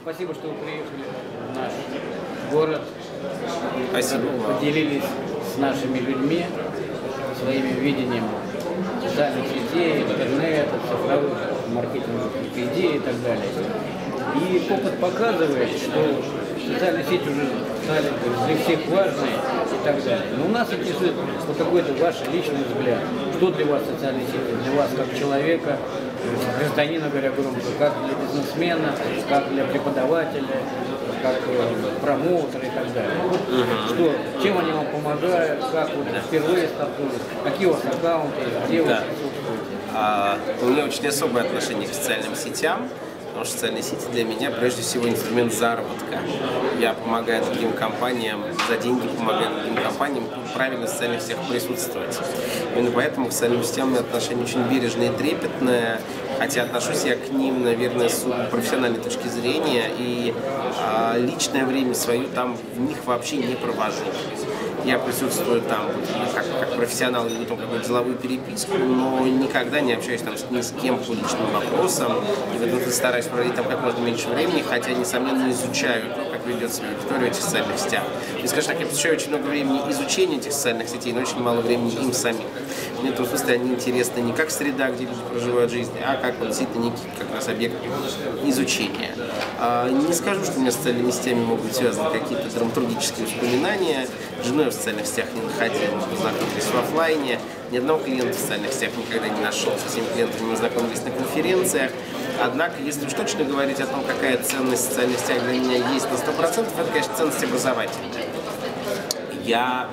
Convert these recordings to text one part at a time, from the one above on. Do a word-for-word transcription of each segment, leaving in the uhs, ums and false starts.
Спасибо, что вы приехали в наш город. Спасибо. Поделились с нашими людьми своими видением социальных сетей, интернета, цифровых маркетинговых идей и так далее. И опыт показывает, что социальные сети уже стали для всех важные и так далее. Но у нас интересует вот какой-то ваш личный взгляд. Что для вас социальные сети? Для вас как человека, гражданина, говоря громко, как для бизнесмена, как для преподавателя, как промоутера и так далее. Вот что, чем они вам помогают, как вот впервые стартуют, какие у вас аккаунты, где вы присутствуете? А, у меня очень особое отношение к социальным сетям. Потому что социальные сети для меня прежде всего инструмент заработка. Я помогаю другим компаниям, за деньги помогаю другим компаниям правильно в социальных сетях присутствовать. Именно поэтому к социальным сетям у меня отношение очень бережное и трепетное, хотя отношусь я к ним, наверное, с профессиональной точки зрения, и а, личное время свое там в них вообще не провожу. Я присутствую там как, как профессионал, веду там какую-то деловую переписку, но никогда не общаюсь там ни с кем по личным вопросам, и в этом стараюсь проводить там как можно меньше времени, хотя, несомненно, изучаю то, как ведет свою аудиторию в этих социальных сетях. И, скажем так, я посвящаю очень много времени изучению этих социальных сетей, но очень мало времени им самим. Мне в том смысле они интересны не как среда, где люди проживают жизнь, а как вот, действительно некий как раз объект изучения. А, не скажу, что у меня с социальными сетями могут быть связаны какие-то драматургические воспоминания. С женой в социальных сетях не находил, мы познакомились в офлайне. Ни одного клиента в социальных сетях никогда не нашел. Со всеми клиентами мы знакомились на конференциях. Однако, если уж точно говорить о том, какая ценность в социальных сетях для меня есть на сто процентов, это, конечно, ценность образовательная. Я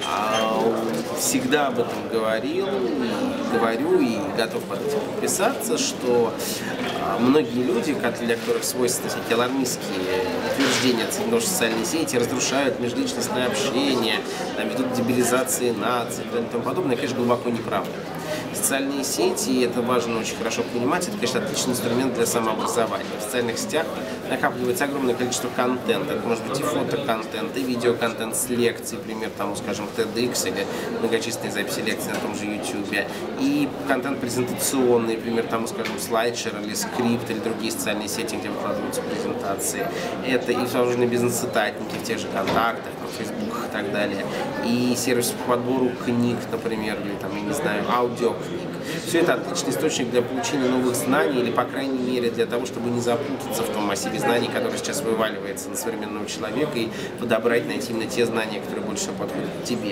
э, всегда об этом говорил, и говорю, и готов под этим подписаться, что э, многие люди, для которых свойственны всякие алармистские утверждения о том, что социальные сети разрушают межличностное общение, там, ведут к дебилизации нации и тому подобное, конечно, глубоко неправда. Социальные сети, и это важно очень хорошо понимать, это, конечно, отличный инструмент для самообразования. В социальных сетях накапливается огромное количество контента. Это может быть и фотоконтент, и видеоконтент с лекций, например, там, скажем, TEDx или многочисленные записи лекций на том же YouTube, и контент презентационный, например, там, скажем, SlideShare или Script или другие социальные сети, где выкладываются презентации. Это и возможные бизнес-цитатники в тех же контактах, на Facebook и так далее, и сервис по подбору книг, например, или там, я не знаю, аудиокниг. Все это отличный источник для получения новых знаний или, по крайней мере, для того, чтобы не запутаться в том массиве знаний, который сейчас вываливается на современного человека, и подобрать, найти именно те знания, которые больше всего подходят к тебе.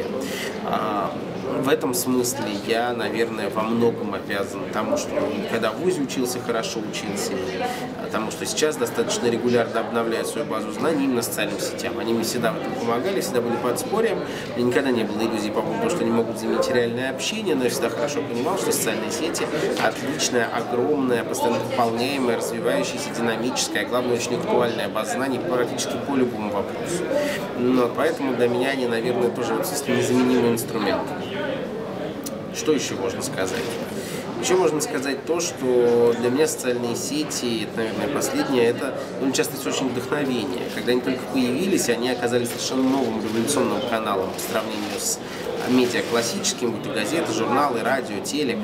В этом смысле я, наверное, во многом обязан тому, что когда в ВУЗе учился, хорошо учился, тому, что сейчас достаточно регулярно обновляю свою базу знаний именно социальным сетям. Они мне всегда в этом помогали, всегда были подспорьем. У меня никогда не было иллюзий по поводу того, что они могут заменить реальное общение, но я всегда хорошо понимал, что социальные сети отличная, огромная, постоянно пополняемая, развивающаяся, динамическая, а главное, очень актуальная база знаний практически по любому вопросу. Но поэтому для меня они, наверное, тоже вот незаменимый инструмент. Что еще можно сказать? Еще можно сказать то, что для меня социальные сети, это, наверное, последнее, это ну, часто источник вдохновения. Когда они только появились, они оказались совершенно новым революционным каналом по сравнению с медиа классическим, будь то газеты, журналы, радио, телек.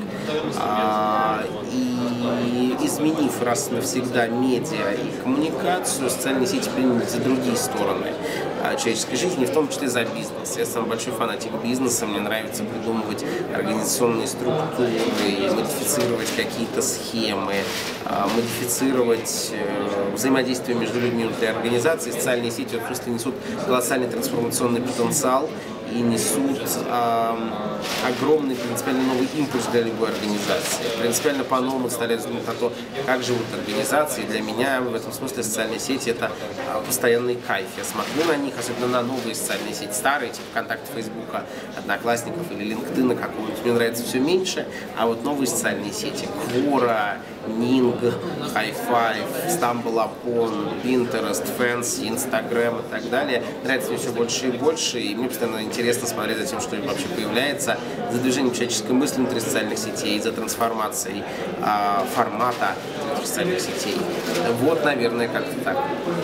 А, и изменив раз и навсегда медиа и коммуникацию, социальные сети приняли за другие стороны человеческой жизни, в том числе за бизнес. Я сам большой фанатик бизнеса, мне нравится придумывать организационные структуры, модифицировать какие-то схемы, модифицировать взаимодействие между людьми внутри организации. Социальные сети в смысле несут колоссальный трансформационный потенциал и несут э, огромный принципиально новый импульс для любой организации. Принципиально по-новому стали взглянуть на то, как живут организации. Для меня в этом смысле социальные сети — это э, постоянный кайф. Я смотрю на них, особенно на новые социальные сети, старые, типа ВКонтакте, Фейсбука, Одноклассников или LinkedIn какого-нибудь. Мне нравится все меньше, а вот новые социальные сети — Quora, Ning, High Five, StumbleUpon, Pinterest, Fancy, Instagram и так далее — нравится мне все больше и больше, и мне постоянно интересно смотреть за тем, что вообще появляется, за движением человеческой мысли внутри социальных сетей, за трансформацией а, формата внутри социальных сетей. Вот, наверное, как-то так.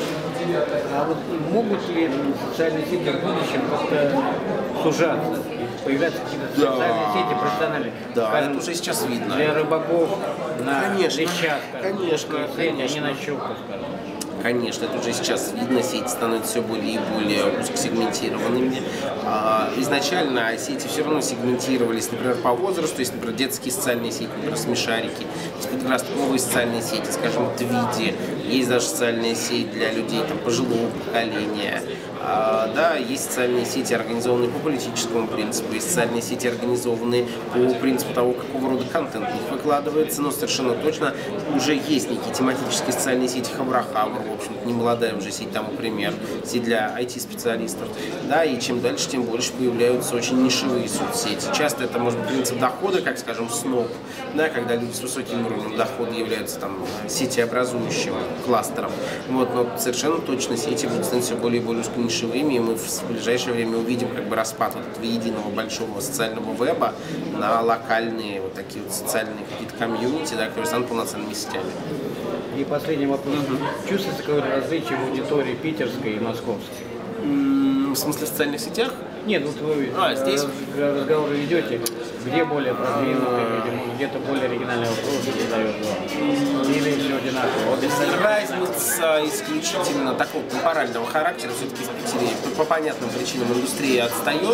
А вот могут ли социальные сети в будущем как-то сужаться? Появляться какие-то да. социальные сети профессиональные? Да, скажем, это уже сейчас видно. Для рыбаков на конечно, лещах, конечно, сети, конечно. а не на щуках, скажем. Конечно, это уже сейчас видно, сети становятся все более и более узкосегментированными. Изначально сети все равно сегментировались, например, по возрасту, есть, например, детские социальные сети, например, смешарики, есть подростковые социальные сети, скажем, Твиди, есть даже социальная сеть для людей там, пожилого поколения. А, да, есть социальные сети, организованные по политическому принципу, есть социальные сети, организованные по принципу того, какого рода контент в них выкладывается, но совершенно точно уже есть некие тематические социальные сети Хабрахабр, в общем-то, не молодая уже сеть, тому пример, сеть для ай ти-специалистов, да, и чем дальше, тем больше появляются очень нишевые соцсети. Часто это может быть принцип дохода, как, скажем, СНОП, да, когда люди с высоким уровнем дохода являются там сетеобразующим кластером, вот, но совершенно точно сети будут становиться все более и более узконишевыми, и мы в ближайшее время увидим как бы распад вот этого единого большого социального веба на локальные вот такие вот социальные какие-то комьюнити, да, которые станут полноценными сетями. И последний вопрос. Mm-hmm. Чувствуется какое-то различие в аудитории питерской и московской? Mm-hmm. В смысле в социальных сетях? Нет, вот вы а, здесь? разговоры ведете, где более продвинутые, где-то более оригинальные вопросы задают вам. Или все одинаково? Разница исключительно такого темпорального характера, все-таки в Питере по понятным причинам индустрия отстает.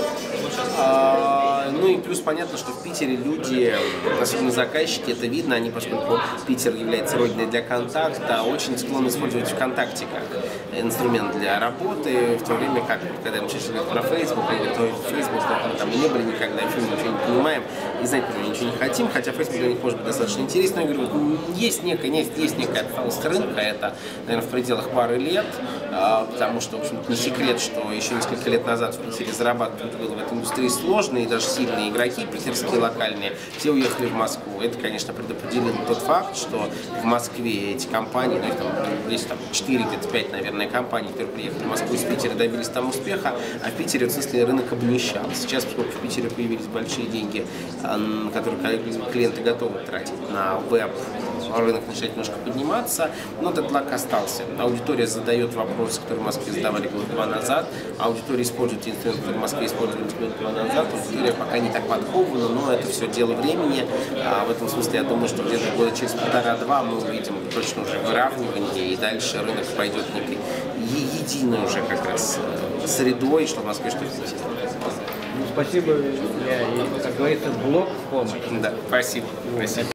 А, ну и плюс понятно, что в Питере люди, особенно заказчики, это видно, они, поскольку Питер является родиной для контакта, очень склонны использовать ВКонтакте как инструмент для работы, в то время как, когда мы сейчас говорим про Facebook, то Facebook, мы там не были никогда, и фильм ничего не понимаем, и знать про него ничего не хотим, хотя Facebook для них может быть достаточно интересно. Я говорю, есть некая, есть, есть некая отсталость рынка, это, наверное, в пределах пары лет, потому что, в общем-то, не секрет, что еще несколько лет назад в Питере зарабатывать было в этой индустрии сложно, и даже сильные игроки, питерские, локальные, все уехали в Москву. Это, конечно, предопределил тот факт, что в Москве эти компании, ну, их там, есть там четыре, где-то пять, наверное, компаний, которые приехали в Москву из Питера, добились там успеха, а в Питере, в смысле, рынок обнищал. Сейчас, поскольку в Питере появились большие деньги, которые клиенты готовы тратить на веб, рынок начинает немножко подниматься, но этот лак остался. Аудитория задает вопросы, которые в Москве задавали год-два назад, аудитория использует те инструменты, которые в Москве использовали год-два назад, аудитория пока не так подкована, но это все дело времени. А в этом смысле я думаю, что где-то года через полтора-два мы увидим точно уже выравнивание, и дальше рынок пойдет некой единой уже как раз средой, что в Москве, что в Питере. Ну, спасибо, Илья, и, как говорится, блок в помощь. Да, спасибо. спасибо.